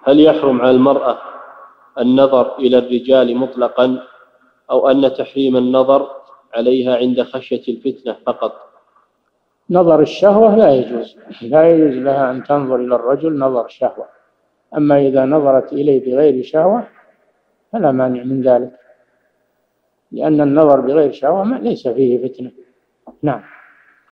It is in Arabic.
هل يحرم على المرأة النظر إلى الرجال مطلقا، أو أن تحريم النظر عليها عند خشية الفتنة فقط؟ نظر الشهوة لا يجوز لها أن تنظر إلى الرجل نظر شهوة، أما إذا نظرت إليه بغير شهوة فلا مانع من ذلك، لأن النظر بغير شهوة ليس فيه فتنة. نعم.